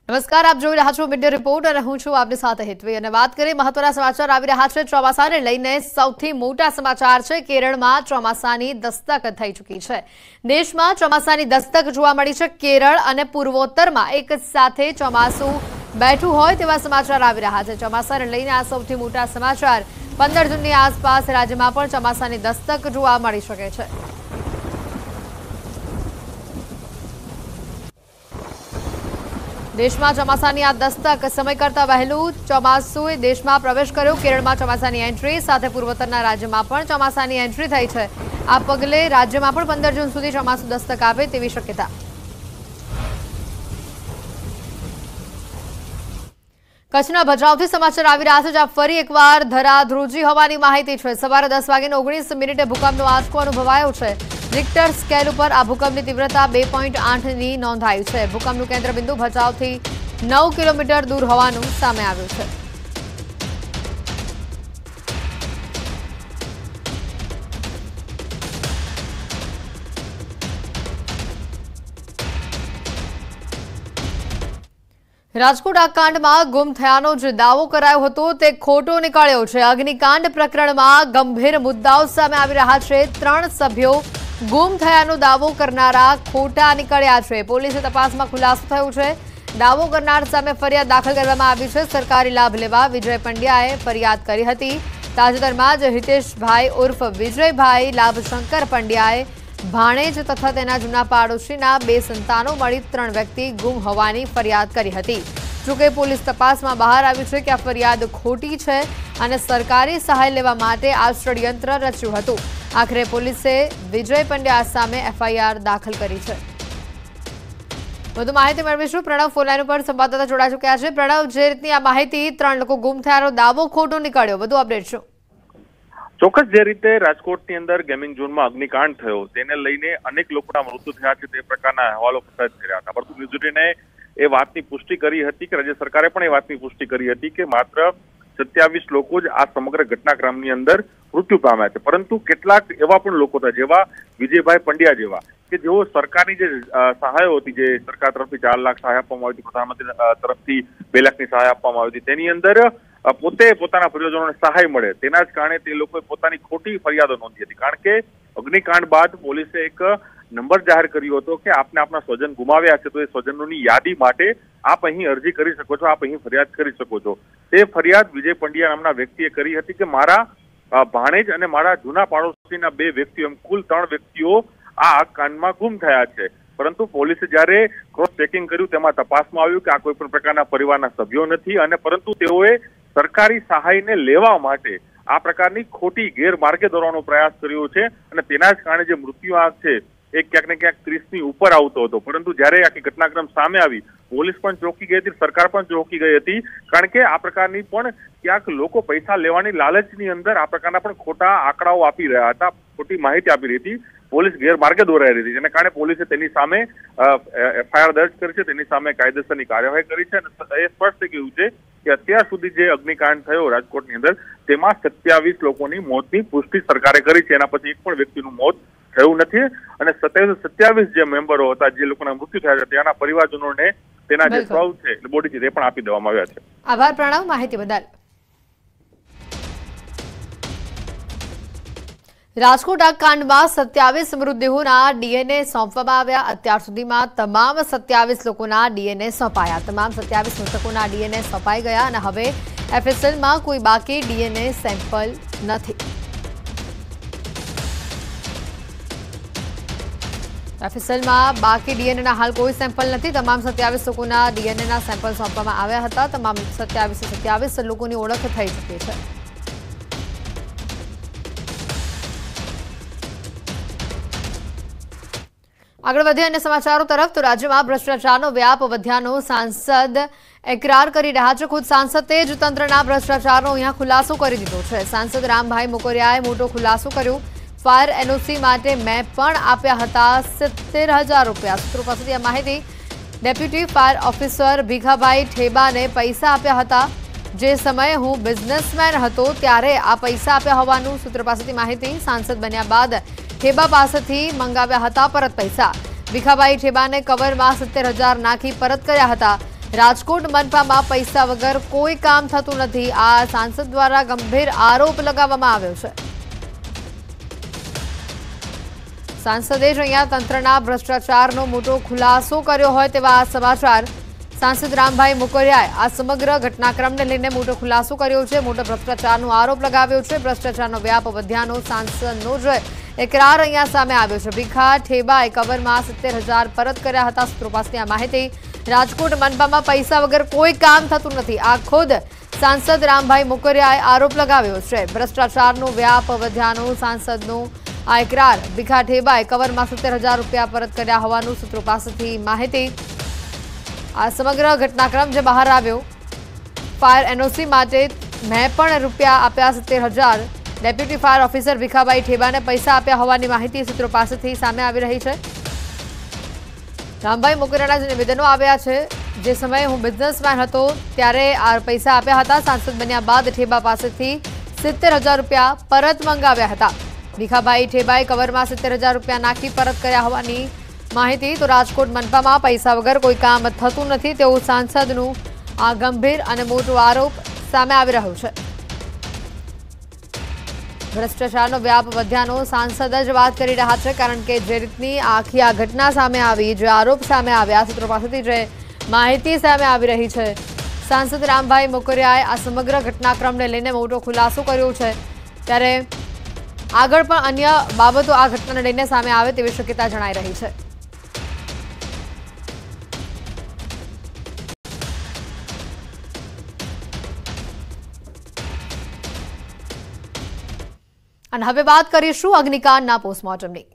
નમસ્કાર, આપ જોઈ રહ્યા છો મીડિયા રિપોર્ટ અને હું છું આપની સાથે હેતવી અને વાત કરીએ મહત્વના સમાચાર આવી રહ્યા છે ચોમાસાને લઈને સૌથી મોટા સમાચાર છે કેરળમાં ચોમાસાની દસ્તક થઈ ચૂકી છે। દેશમાં ચોમાસાની દસ્તક જોવા મળી છે। કેરળ અને પૂર્વોત્તરમાં એક સાથે ચોમાસું બેઠું હોય તેવા સમાચાર આવી રહ્યા છે। ચોમાસાને લઈને આ સૌથી મોટા સમાચાર 15 જૂનની આસપાસ રાજ્યમાં પણ ચોમાસાની દસ્તક જોવા મળી શકે છે। देशમાં ચોમાસાની આ દસ્તક સમય કરતા વહેલું ચોમાસુએ દેશમાં પ્રવેશ કર્યો। કેરળમાં ચોમાસાની એન્ટ્રી સાથે પૂર્વોત્તરના રાજ્યમાં પણ ચોમાસાની એન્ટ્રી થઈ છે। આ પગલે રાજ્યમાં પણ 15 જૂન સુધી ચોમાસું દસ્તક આપે તેવી શક્યતા। કચ્છના ભચાઉથી સમાચાર આવી રહ્યા છે, જ્યાં ફરી એકવાર ધરાધ્રુજી હોવાની માહિતી છે। સવારે 10 વાગ્યાને 19 મિનિટે ભૂકંપનો આંચકો અનુભવાયો છે। रिक्टर स्केल पर आ भूकंपनी तीव्रता 2.8 नोंधाई है। भूकंपનું केन्द्रबिंदु भचाउथी 9 किलोमीटर दूर होવાનું સામે આવ્યું છે। રાજકોટ આગકાંડમાં ગુમ થયાનો જે દાવો કરાયો હતો તે ખોટો નીકળ્યો છે। અગ્નિકાંડ પ્રકરણમાં ગંભીર મુદ્દાઓ સામે આવી રહ્યા છે। 3 સભ્યો ગુમ થયાનો દાવો કરનારા ખોટા નીકળ્યા છે। પોલીસે તપાસમાં ખુલાસો થયો છે। દાવો કરનાર સામે ફરિયાદ દાખલ કરવામાં આવી છે। સરકારી લાભ લેવા વિજય પંડ્યાએ ફરિયાદ કરી હતી। તાજેતરમાં જ હિતેશભાઈ ઉર્ફ વિજયભાઈ લાભશંકર પંડ્યાએ ભાણેજ તથા તેના જૂના પાડોશીના 2 સંતાનો મળી 3 વ્યક્તિ ગુમ હોવાની ફરિયાદ કરી હતી। જોકે પોલીસ તપાસમાં બહાર આવ્યું છે કે આ ફરિયાદ ખોટી છે અને સરકારી સહાય લેવા માટે આ ષડયંત્ર રચ્યું હતું। આખરે પોલીસે વિજય પંડ્યા સામે એફઆઈઆર દાખલ કરી છે। વધુ માહિતી મેળવીશું। પ્રણવ ફોનલાઈન પર સંવાદદાતા જોડાઈ ચૂક્યા છે। પ્રણવ, જે રીતની આ માહિતી 3 લોકો ગુમ થયાનો દાવો ખોટો નીકળ્યો, વધુ અપડેટ શું? ચોક્કસ જે રીતે રાજકોટની અંદર ગેમિંગ ઝોનમાં અગ્નિકાંડ થયો તેને લઈને અનેક લોકોના મૃત્યુ થયા છે તે પ્રકારના અહેવાલો પ્રસારિત કર્યા હતા, પરંતુ ન્યૂઝ18એ એ વાતની પુષ્ટિ કરી હતી કે રાજ્ય સરકારે પણ એ વાતની પુષ્ટિ કરી હતી કે માત્ર 27 લોકો જ આ સમગ્ર ઘટનાક્રમની અંદર મૃત્યુ પામ્યા છે। પરંતુ કેટલાક એવા પણ લોકો હતા જેવા વિજયભાઈ પંડ્યા જેવા કે જેઓ સરકારની જે સહાયો હતી, જે સરકાર તરફથી 4 લાખ સહાય આપવામાં આવી હતી, પ્રધાનમંત્રી તરફથી 2 લાખની સહાય આપવામાં આવી હતી, તેની અંદર પોતે પોતાના પરિવારજનોને સહાય મળે તેના જ કારણે તે લોકોએ પોતાની ખોટી ફરિયાદો નોંધી હતી। કારણ કે અગ્નિકાંડ બાદ પોલીસે એક નંબર જાહેર કર્યો હતો કે આપને આપના સ્વજન ગુમાવ્યા છે તો એ સ્વજનોની યાદી માટે આપ અહીં અરજી કરી શકો છો, આપ અહીં ફરિયાદ કરી શકો છો। તે ફરિયાદ વિજય પંડ્યા નામના વ્યક્તિએ કરી હતી કે મારા ભાણેજ અને મારા જૂના પાડોશીના 2 વ્યક્તિઓ, એમ કુલ 3 વ્યક્તિઓ આ કાંડમાં ગુમ થયા છે। પરંતુ પોલીસે જ્યારે ક્રોસ ચેકિંગ કર્યું તેમાં તપાસમાં આવ્યું કે આ કોઈ પણ પ્રકારના પરિવારના સભ્યો નથી અને પરંતુ તેઓએ સરકારી સહાયને લેવા માટે આ પ્રકારની ખોટી ગેરમાર્ગે દોરવાનો પ્રયાસ કર્યો છે અને તેના જ કારણે જે મૃત્યુઆંક છે એ ક્યાંક ને ક્યાંક 30ની ઉપર આવતો હતો। પરંતુ જ્યારે આખી ઘટનાક્રમ સામે આવી, પોલીસ પણ ચોંકી ગઈ હતી, સરકાર પણ ચોંકી ગઈ હતી, કારણ કે આ પ્રકારની પણ ક્યાંક લોકો પૈસા લેવાની લાલચની અંદર આ પ્રકારના પણ ખોટા આંકડાઓ આપી રહ્યા હતા, ખોટી માહિતી આપી રહી હતી। પોલીસ ગેરમાર્ગે દોરાઈ રહી હતી, જેને કારણે પોલીસે તેની સામે એફઆઈઆર દર્જ કરી છે, તેની સામે કાયદેસરની કાર્યવાહી કરી છે અને એ સ્પષ્ટ થઈ ગયું છે કે અત્યાર સુધી જે અગ્નિકાંડ થયો રાજકોટની અંદર તેમાં 27 લોકોની મોતની પુષ્ટિ સરકારે કરી છે। એના પછી એક પણ વ્યક્તિનું મોત થયું નથી અને 27 જે મેમ્બરો હતા, જે લોકોના મૃત્યુ થયા છે, તેના પરિવારજનોને તેના જે શવ છે, બોડી છે, તે પણ આપી દેવામાં આવ્યા છે। આભાર પ્રણવ, માહિતી બદલ। રાજકોટ આગકાંડમાં 27 મૃતદેહોના ડીએનએ સોંપવામાં આવ્યા। અત્યાર સુધીમાં તમામ 27 લોકોના ડીએનએ સોંપાયા। તમામ 27 મૃતકોના ડીએનએ સોંપાઈ ગયા અને હવે એફએસએલમાં કોઈ બાકી ડીએનએ સેમ્પલ નથી। એફએસએલમાં બાકી ડીએનએના હાલ કોઈ સેમ્પલ નથી। તમામ 27 લોકોના ડીએનએના સેમ્પલ સોંપવામાં આવ્યા હતા। તમામ 27 લોકોની ઓળખ થઈ ચૂકી છે। આગળ વધીએ અન્ય સમાચારો તરફ તો રાજ્યમાં ભ્રષ્ટાચારનો વ્યાપ વધ્યાનો સાંસદ એકરાર કરી રહ્યા છે। ખુદ સાંસદે જ તંત્રના ભ્રષ્ટાચારનો અહીંયા ખુલાસો કરી દીધો છે। સાંસદ રામભાઈ મોકરિયાએ મોટો ખુલાસો કર્યો। ફાયર એનઓસી માટે મેં પણ આપ્યા હતા 70,000 રૂપિયા। સૂત્રો પાસેથી આ માહિતી। ડેપ્યુટી ફાયર ઓફિસર ભીખાભાઈ ઠેબાને પૈસા આપ્યા હતા। જે સમયે હું બિઝનેસમેન હતો ત્યારે આ પૈસા આપ્યા હોવાનું સૂત્ર પાસેથી માહિતી। સાંસદ બન્યા બાદ ઠેબા પાસેથી મંગાવ્યા હતા પરત પૈસા। ભીખાભાઈ ઠેબાને કવરમાં 70,000 નાખી પરત કર્યા હતા। રાજકોટ મનપામાં પૈસા વગર કોઈ કામ થતું નથી, આ સાંસદ દ્વારા ગંભીર આરોપ લગાવવામાં આવ્યો છે। સાંસદે જ અહીંયા તંત્રના ભ્રષ્ટાચારનો મોટો ખુલાસો કર્યો હોય તેવા આ સમાચાર। સાંસદ રામભાઈ મોકરિયાએ આ સમગ્ર ઘટનાક્રમને લઈને મોટો ખુલાસો કર્યો છે, મોટો ભ્રષ્ટાચારનો આરોપ લગાવ્યો છે। ભ્રષ્ટાચારનો વ્યાપ વધ્યાનો સાંસદનો જ એકરાર અહીંયા સામે આવ્યો છે। ભીખા ઠેબાએ કવરમાં 70,000 પરત કર્યા હતા। સૂત્રો પાસેથી આ માહિતી। રાજકોટ મનપામાં પૈસા વગર કોઈ કામ થતું નથી, આ ખુદ સાંસદ રામભાઈ મોકરિયાએ આરોપ લગાવ્યો છે। ભ્રષ્ટાચારનો વ્યાપ વધ્યાનો સાંસદનો આ એકરાર। ભીખા ઠેબાએ કવરમાં 70,000 રૂપિયા પરત કર્યા હોવાનું સૂત્રો પાસેથી માહિતી। આ સમગ્ર ઘટનાક્રમ જે બહાર આવ્યો, ફાયર એનઓસી માટે મેં પણ રૂપિયા આપ્યા 70,000, ડેપ્યુટી ફાયર ઓફિસર ભીખાભાઈ ઠેબાને પૈસા આપ્યા હોવાની માહિતી સૂત્રો પાસેથી સામે આવી રહી છે। રામભાઈ મોકરિયાના જે નિવેદનો આવ્યા છે, જે સમયે હું બિઝનેસમેન હતો ત્યારે આ પૈસા આપ્યા હતા, સાંસદ બન્યા બાદ ઠેબા પાસેથી 70,000 રૂપિયા પરત મંગાવ્યા હતા। ભીખાભાઈ ઠેબાએ કવરમાં 70,000 રૂપિયા નાખી પરત કર્યા હોવાની માહિતી। તો રાજકોટ મનપામાં પૈસા વગર કોઈ કામ થતું નથી તેવું સાંસદનું આ ગંભીર અને મોટો આરોપ સામે આવી રહ્યો છે। ભ્રષ્ટાચારનો વ્યાપ વધ્યાનો સાંસદ જ વાત કરી રહ્યા છે, કારણ કે જે રીતની આખી આ ઘટના સામે આવી, જે આરોપ સામે આવ્યા, સૂત્રો પાસેથી જે માહિતી સામે આવી રહી છે, સાંસદ રામભાઈ મોકરિયાએ આ સમગ્ર ઘટનાક્રમને લઈને મોટો ખુલાસો કર્યો છે, ત્યારે આગળ પણ અન્ય બાબતો આ ઘટનાને લઈને સામે આવે તેવી શક્યતા જણાઈ રહી છે। અને હવે વાત કરીશું અગ્નિકાંડના પોસ્ટમોર્ટમની।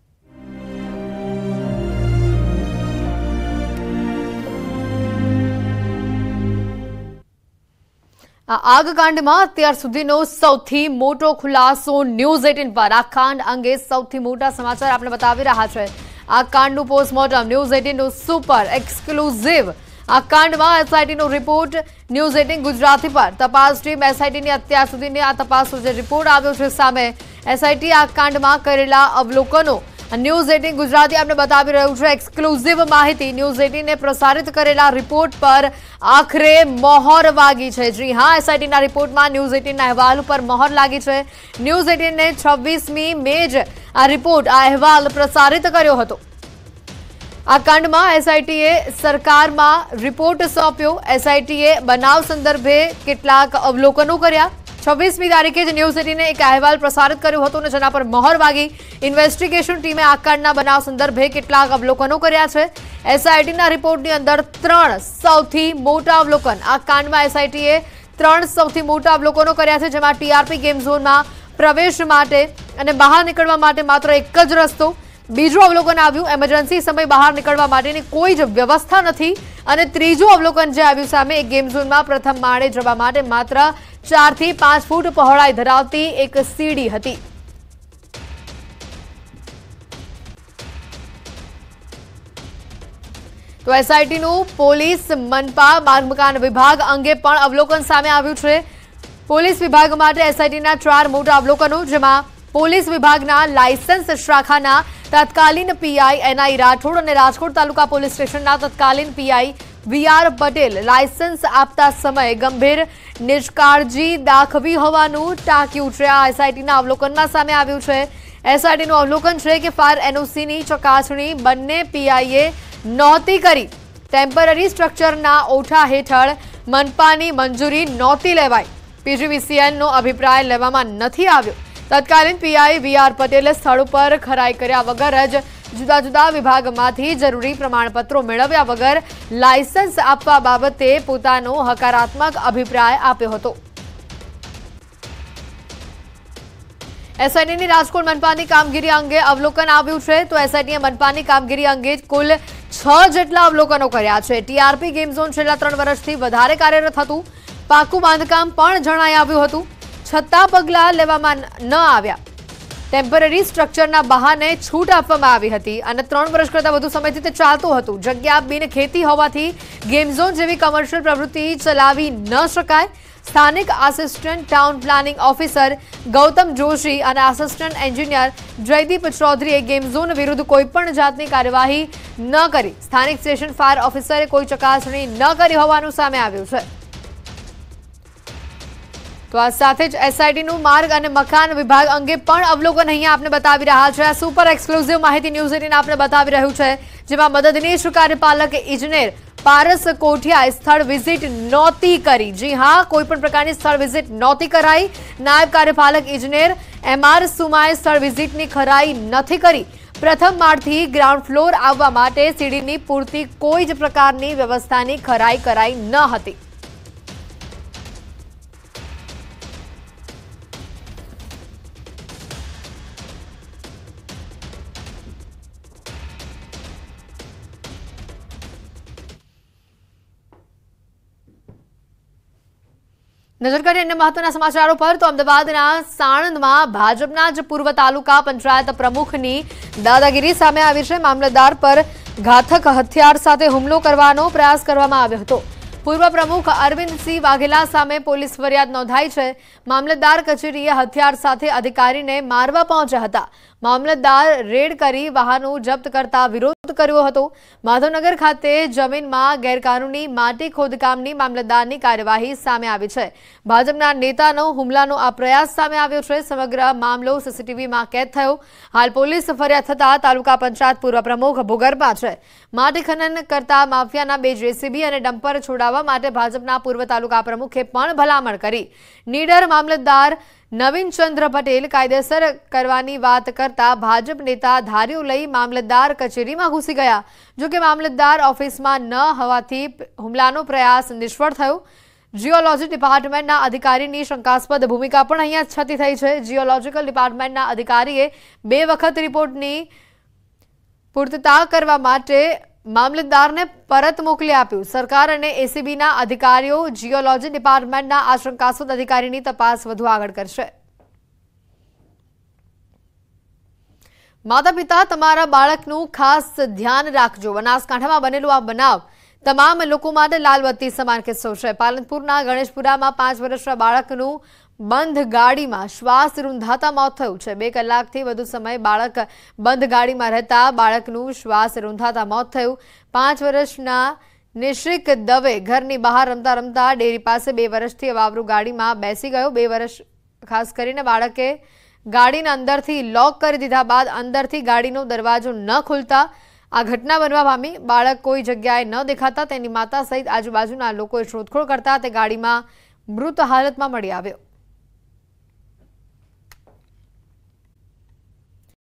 આ આગકાંડમાં અત્યાર સુધીનો સૌથી મોટો ખુલાસો ન્યૂઝ 18 પર। આ કાંડ અંગે સૌથી મોટા સમાચાર આપણે બતાવી રહ્યા છે। આ કાંડનું પોસ્ટમોર્ટમ ન્યૂઝ 18 નું સુપર એક્સક્લુઝિવ। આ કાંડમાં એસઆઈટીનો રિપોર્ટ ન્યૂઝ 18 ગુજરાતી પર। તપાસ ટીમ એસઆઈટીની અત્યાર સુધીની આ તપાસનો જે રિપોર્ટ આવ્યો છે સામે, એસઆઈટી આ કાંડમાં કરેલા અવલોકનો ન્યૂઝ 18 ગુજરાતી આપણે બતાવી રહ્યું છે। એક્સક્લુઝિવ માહિતી ન્યૂઝ 18 ને પ્રસારિત કરેલા રિપોર્ટ પર આખરે મહોર વાગી છે। જી હા, એસઆઈટીના રિપોર્ટમાં ન્યૂઝ 18ના અહેવાલ ઉપર મહોર લાગી છે। ન્યૂઝ 18 ને 26મી મે જ આ રિપોર્ટ, આ અહેવાલ પ્રસારિત કર્યો હતો। આ કાંડમાં એસઆઈટીએ સરકારમાં રિપોર્ટ સોંપ્યો। એસઆઈટીએ બનાવ સંદર્ભે કેટલાક અવલોકનો કર્યા। 26મી તારીખે જ ન્યૂઝ 18ને એક અહેવાલ પ્રસારિત કર્યો હતો અને જેના પર મહોર વાગી। ઇન્વેસ્ટિગેશન ટીમે આ કાંડના બનાવ સંદર્ભે કેટલાક અવલોકનો કર્યા છે। એસઆઈટીના રિપોર્ટની અંદર 3 સૌથી મોટા અવલોકન, આ કાંડમાં એસઆઈટીએ 3 સૌથી મોટા અવલોકનો કર્યા છે, જેમાં ટીઆરપી ગેમ ઝોનમાં પ્રવેશ માટે અને બહાર નીકળવા માટે માત્ર એક જ રસ્તો। બીજું અવલોકન આવ્યું, એમરજન્સી સમય બહાર નીકળવા માટેની કોઈ જ વ્યવસ્થા નથી। અને ત્રીજું અવલોકન જે આવ્યું સામે, એક ગેમ ઝોનમાં પ્રથમ માળે જવા માટે માત્ર 4 થી 5 ફૂટ પહોળાઈ ધરાવતી એક સીડી હતી। તો એસઆઈટીનું પોલીસ, મનપા, માર્ગ મકાન વિભાગ અંગે પણ અવલોકન સામે આવ્યું છે। પોલીસ વિભાગ માટે એસઆઈટીના 4 મોટા અવલોકનો, જેમાં પોલીસ વિભાગના લાયસન્સ શાખાના તત્કાલીન પીઆઈ એનઆઈ રાઠોડ અને રાજકોટ તાલુકા પોલીસ સ્ટેશનના તત્કાલીન પીઆઈ વીઆર પટેલ લાયસન્સ આપતા સમયે ગંભીર નિષ્કાળજી દાખવી હોવાનું ટાંક્યું છે। આ એસઆઈટીના અવલોકનમાં સામે આવ્યું છે। એસઆઈટીનું અવલોકન છે કે ફાયર એનઓસીની ચકાસણી બંને પીઆઈએ નહોતી કરી। ટેમ્પરરી સ્ટ્રક્ચરના ઓઠા હેઠળ મનપાની મંજૂરી નહોતી લેવાઈ। પીજીવીસીએલનો અભિપ્રાય લેવામાં નથી આવ્યો। તત્કાલીન પીઆઈ વીઆર પટેલે સ્થળ ઉપર ખરાઈ કર્યા વગર જ જુદા જુદા વિભાગમાંથી જરૂરી પ્રમાણપત્રો મેળવ્યા વગર લાયસન્સ આપવા બાબતે પોતાનો હકારાત્મક અભિપ્રાય આપ્યો હતો। એસઆઈટીની રાજકોટ મનપાની કામગીરી અંગે અવલોકન આવ્યું છે। તો એસઆઈટીએ મનપાની કામગીરી અંગે કુલ 6 જેટલા અવલોકનો કર્યા છે। ટીઆરપી ગેમ ઝોન છેલ્લા 3 વર્ષથી વધારે કાર્યરત હતું। પાકું બાંધકામ પણ જણાઈ આવ્યું હતું, છતાં પગલાં લેવામાં ન આવ્યા। ટેમ્પરરી સ્ટ્રક્ચરના બહાને છૂટ આપવામાં આવી હતી અને 3 વર્ષ કરતાં વધુ સમયથી તે ચાલતું હતું। જગ્યા બિનખેતી હોવાથી ગેમ ઝોન જેવી કમર્શિયલ પ્રવૃત્તિ ચલાવી ન શકાય। સ્થાનિક assistant town planning officer Gautam Joshi અને આસિસ્ટન્ટ એન્જિનિયર જયદીપ ચૌધરીએ ગેમ ઝોન વિરુદ્ધ કોઈપણ જાતની કાર્યવાહી ન કરી સ્થાનિક સ્ટેશન ફાયર ઓફિસરે કોઈ ચકાસણી ન કરી હોવાનું સામે આવ્યું છે। તો આ સાથે જ એસઆઈટીનું માર્ગ અને મકાન વિભાગ અંગે પણ અવલોકન અહીંયા આપને બતાવી રહ્યા છે। આ સુપર એક્સક્લુઝિવ માહિતી ન્યૂઝ 18 આપને બતાવી રહ્યું છે, જેમાં મદદનીશ કાર્યપાલક ઇજનેર પારસ કોઠિયાએ સ્થળ વિઝિટ નહોતી કરી। જી હા, કોઈ પણ પ્રકારની સ્થળ વિઝિટ નહોતી કરાઈ। નાયબ કાર્યપાલક ઇજનેર એમઆર સુમાએ સ્થળ વિઝિટની ખરાઈ નથી કરી। પ્રથમ માળથી ગ્રાઉન્ડ ફ્લોર આવવા માટે સીડીની પૂરતી કોઈ જ પ્રકારની વ્યવસ્થાની ખરાઈ કરાઈ ન હતી। નજર કરીએ અન્ય મહત્વના સમાચારો પર તો અમદાવાદના સાણંદમાં ભાજપના જ પૂર્વ તાલુકા પંચાયત પ્રમુખની દાદાગીરી સામે આવી છે। મામલતદાર પર ઘાતક હથિયાર સાથે હુમલો કરવાનો પ્રયાસ કરવામાં આવ્યો હતો। પૂર્વ પ્રમુખ અરવિંદસિંહ વાઘેલા સામે પોલીસ ફરિયાદ નોંધાઈ છે। મામલતદાર કચેરીએ હથિયાર સાથે અધિકારીને મારવા પહોંચ્યા હતા। મામલતદાર રેડ કરી વાહનો જપ્ત કરતા વિરોધ કર્યો હતો। માધવનગર ખાતે જમીનમાં ગેરકાનૂની માટી ખોદકામની મામલતદારની કાર્યવાહી સામે આવી છે। ભાજપના નેતાનો હુમલાનો આ પ્રયાસ સામે આવ્યો છે। સમગ્ર મામલો સીસીટીવીમાં કેદ થયો। હાલ પોલીસ ફરિયાદ થતા તાલુકા પંચાયત પૂર્વ પ્રમુખ ભૂગર્ભમાં છે। માટી ખનન કરતા માફિયાના 2 જેસીબી અને ડમ્પર છોડાવવા માટે ભાજપના પૂર્વ તાલુકા પ્રમુખે પણ ભલામણ કરી। નીડર મામલતદાર નવીનચંદ્ર પટેલ કાયદેસર કરવાની વાત કરતા ભાજપ નેતા ધારીઓ લઈ મામલતદાર કચેરીમાં ઘૂસી ગયા। જોકે મામલતદાર ઓફિસમાં ન હોવાથી હુમલાનો પ્રયાસ નિષ્ફળ થયો। જીઓલોજી ડિપાર્ટમેન્ટના અધિકારીની શંકાસ્પદ ભૂમિકા પણ અહીંયા છતી થઈ છે। જીઓલોજીકલ ડિપાર્ટમેન્ટના અધિકારીએ 2 વખત રિપોર્ટની પૂર્તતા કરવા માટે મામલતદારને પરત મોકલી આપ્યું। સરકાર અને એસીબીના અધિકારીઓ જીઓલોજી ડિપાર્ટમેન્ટના આ શંકાસ્પદ અધિકારીની તપાસ વધુ આગળ કરશે। માતા પિતા તમારા બાળકનું ખાસ ધ્યાન રાખજો। બનાસકાંઠામાં બનેલો આ બનાવ તમામ લોકો માટે લાલબત્તી સમાન કિસ્સો છે। પાલનપુરના ગણેશપુરામાં 5 વર્ષના બાળકનું બંધ ગાડીમાં શ્વાસ રૂંધાતા મોત થયું છે। 2 કલાકથી વધુ સમય બાળક બંધ ગાડીમાં રહેતા બાળકનું શ્વાસ રૂંધાતા મોત થયું। 5 વર્ષના નિશ્રિક દવે ઘરની બહાર રમતા રમતા ડેરી પાસે 2 વર્ષથી વાવરું ગાડીમાં બેસી ગયો। 2 વર્ષ ખાસ કરીને બાળકે ગાડીને અંદરથી લોક કરી દીધા બાદ અંદરથી ગાડીનો દરવાજો ન ખુલતા આ ઘટના બનવા પામી। બાળક કોઈ જગ્યાએ ન દેખાતા તેની માતા સહિત આજુબાજુના લોકોએ શોધખોળ કરતા તે ગાડીમાં મૃત હાલતમાં મળી આવ્યો।